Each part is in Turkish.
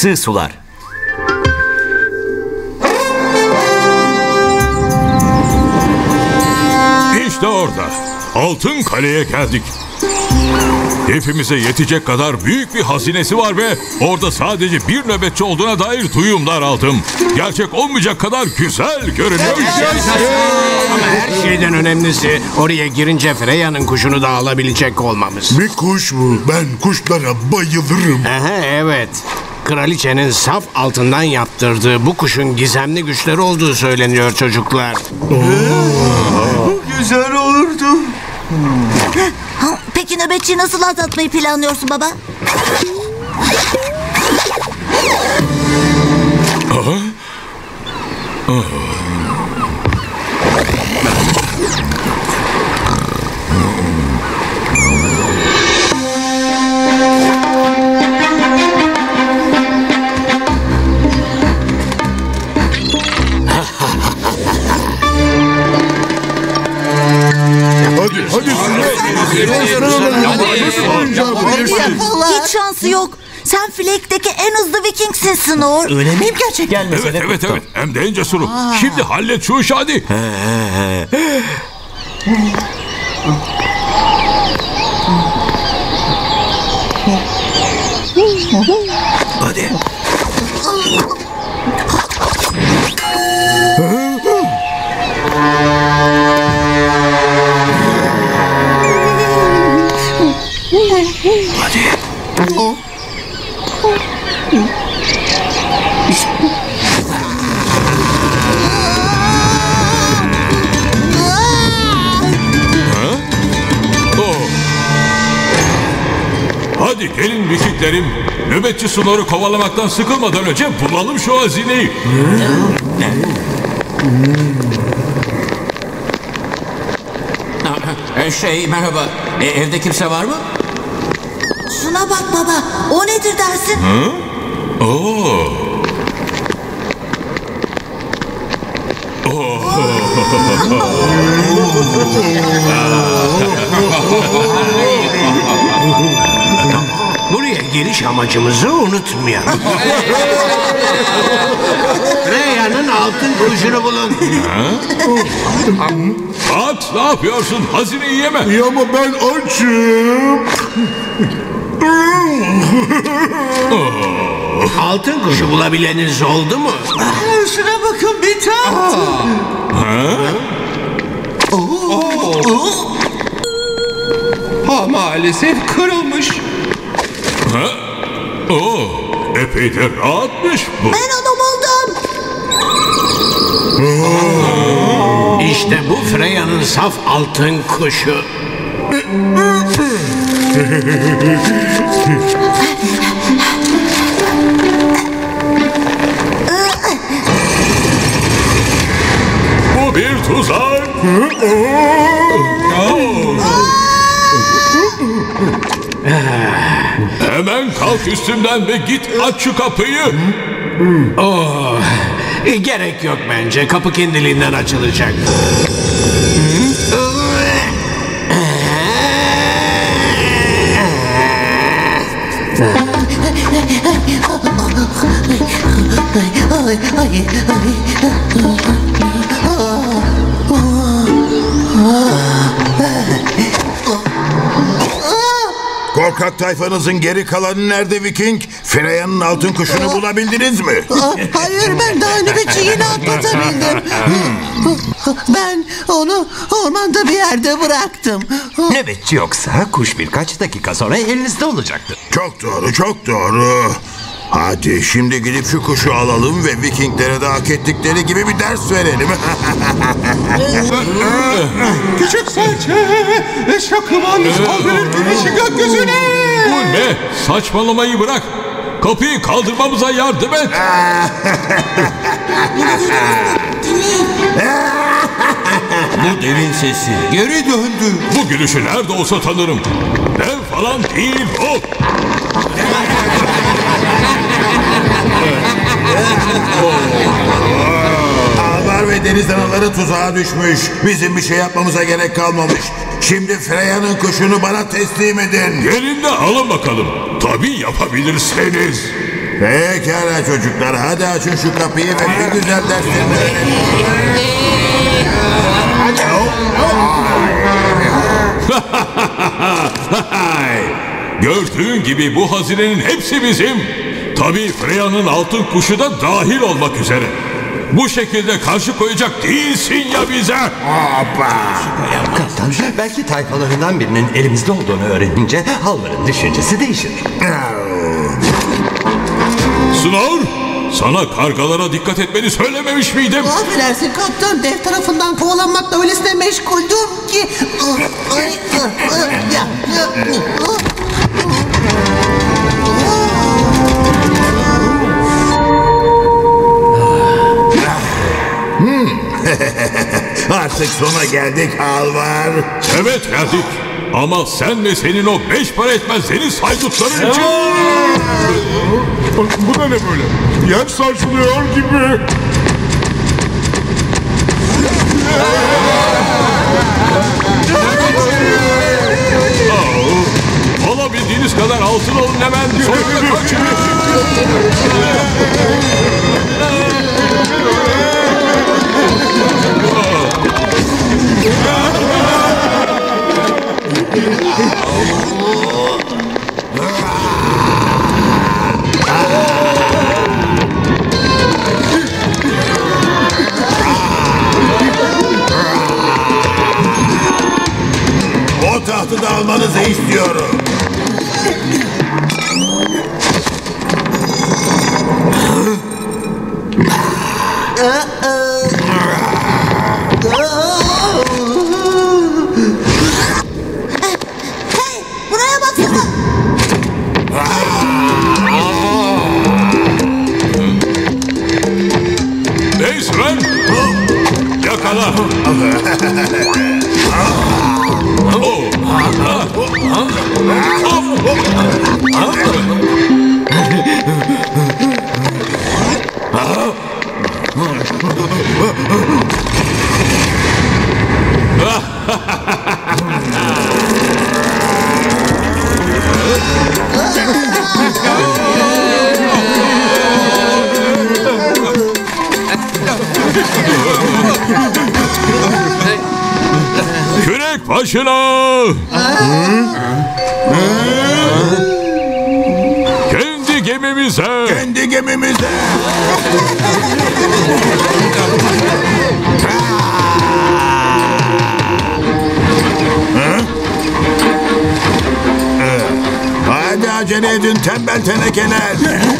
sığ sular. İşte orada. Altın Kale'ye geldik. Hepimize yetecek kadar büyük bir hazinesi var ve orada sadece bir nöbetçi olduğuna dair duyumlar aldım. Gerçek olmayacak kadar güzel görünüyor. Ama her şeyden önemlisi oraya girince Freya'nın kuşunu da alabilecek olmamız. Bir kuş mu? Ben kuşlara bayılırım. Aha, evet. Kraliçenin saf altından yaptırdığı bu kuşun gizemli güçleri olduğu söyleniyor çocuklar. Güzel olurdu. Peki nöbetçiyi nasıl atlatmayı planlıyorsun baba? Hiç şansı yok. Sen Flake'deki en hızlı Viking'sin Snor. Öyle miyim gerçekten? Evet. Hem de en cesuru. Şimdi hallet şu işi hadi. Hadi. Hadi gelin Vikinglerim. Nöbetçi Snor'u kovalamaktan sıkılmadan önce bulalım şu hazineyi. Merhaba. Evde kimse var mı? Şuna bak baba. O nedir dersin? Buraya geliş amacımızı unutmayalım. Freya'nın altın kuşunu bulun. At, ne yapıyorsun? Hazineyi yeme. Ya ama ben açım. Altın kuşu bulabileniz oldu mu? Şuna bakın bir tane. Maalesef kırılmış. Epey de rahatmış bu. Ben onu buldum. İşte bu Freya'nın saf altın kuşu. Bu bir tuzak. Hemen kalk üstümden ve git aç şu kapıyı. Gerek yok bence. Kapı kendiliğinden açılacak. Korkak tayfanızın geri kalanı nerede Viking? Freya'nın altın kuşunu bulabildiniz mi? Hayır, ben daha nöbetçi yeni atlatabildim. Ben onu ormanda bir yerde bıraktım. Nöbetçi yoksa kuş birkaç dakika sonra elinizde olacaktır. Çok doğru, çok doğru. Hadi şimdi gidip şu kuşu alalım ve Vikinglere de hak ettikleri gibi bir ders verelim. Küçük serçe. Şakıman kaldırır güneşi gökyüzüne. Bu ne? Saçmalamayı bırak. Kapıyı kaldırmamıza yardım et. Bu devin sesi. Geri döndü. Bu gülüşü nerede olsa tanırım. Dev falan değil o. Ağlar ve deniz anaları tuzağa düşmüş. Bizim bir şey yapmamıza gerek kalmamış. Şimdi Freya'nın kuşunu bana teslim edin. Gelin de alın bakalım. Tabii yapabilirsiniz. Pekala çocuklar, hadi açın şu kapıyı ve bir güzel derslerini öğrenin. Gördüğün gibi bu hazinenin hepsi bizim. Tabii Freya'nın altın kuşu da dahil olmak üzere. Bu şekilde karşı koyacak değilsin ya bize. Kaptan, belki tayfalarından birinin elimizde olduğunu öğrenince Halvar'ın düşüncesi değişir. Snor, sana kargalara dikkat etmeni söylememiş miydim? Affedersin kaptan, dev tarafından kovalanmakla öylesine meşguldüm ki. Artık sona geldik Halvar. Evet geldik. Ama sen ve senin o 5 para etmez deniz haydutların için... Bu da ne böyle? Yer sarsılıyor gibi. Alabildiğiniz kadar altın alın hemen. Sonra kaçın. O tahtı da almanızı istiyorum. Hey, buraya baksana. Hey Sven! Yakala! Kürek başına! Kendi gemimize! Kendi gemimize. Hadi acele edin tembel tenekeler.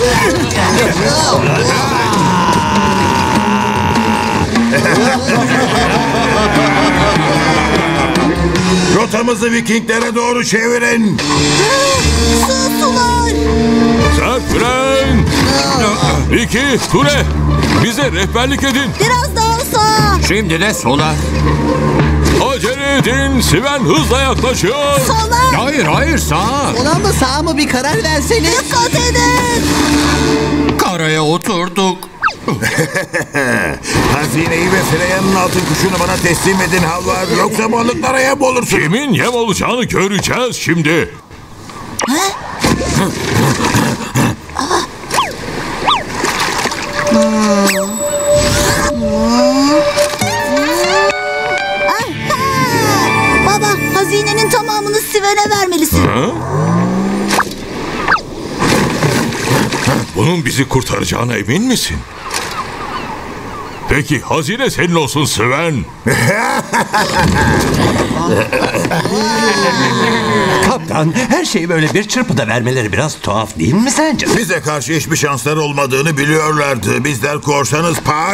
Rotamızı Vikinglere doğru çevirin. Sular. Serpren! İki, Ture! Bize rehberlik edin. Biraz daha sağa. Şimdi de sola. Acele edin. Sven hızla yaklaşıyor. Sola. Hayır sağa. Sola mı sağa mı bir karar verseniz. Dikkat edin. Karaya oturduk. Hazineyi ve Freya'nın altın kuşunu bana teslim edin Halvar. Yoksa balıklara yem olursun. Kimin yem olacağını göreceğiz şimdi. Baba, hazinenin tamamını Sven'e vermelisin. Bunun bizi kurtaracağına emin misin? Peki hazine senin olsun Sven. Kaptan, her şeyi böyle bir çırpıda vermeleri biraz tuhaf değil mi sence? Bize karşı hiçbir şansları olmadığını biliyorlardı. Bizler korsanız Pax.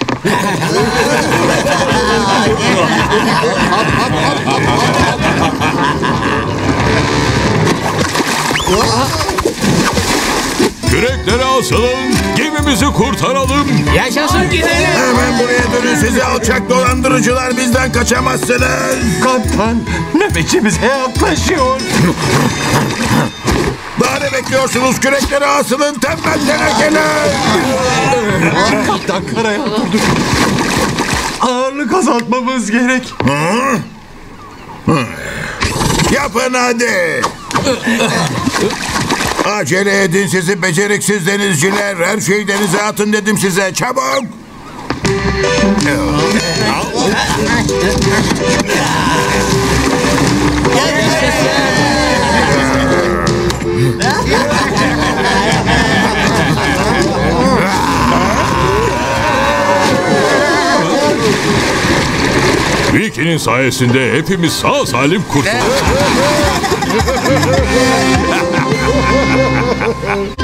Küreklere asılın, gemimizi kurtaralım. Yaşasın gidelim. Hemen buraya dönün sizi alçak dolandırıcılar, bizden kaçamazsınız. Kaptan, nöbetçimize yaklaşıyor. Daha ne bekliyorsunuz? Küreklere asılın tembel tenekeler. Kaptan karaya oturduk. Ağırlık azaltmamız gerek. Yapın hadi. Acele edin sizi beceriksiz denizciler. Her şeyi denize atın dedim size. Çabuk. Vicky'nin sayesinde hepimiz sağ salim kurtulduk.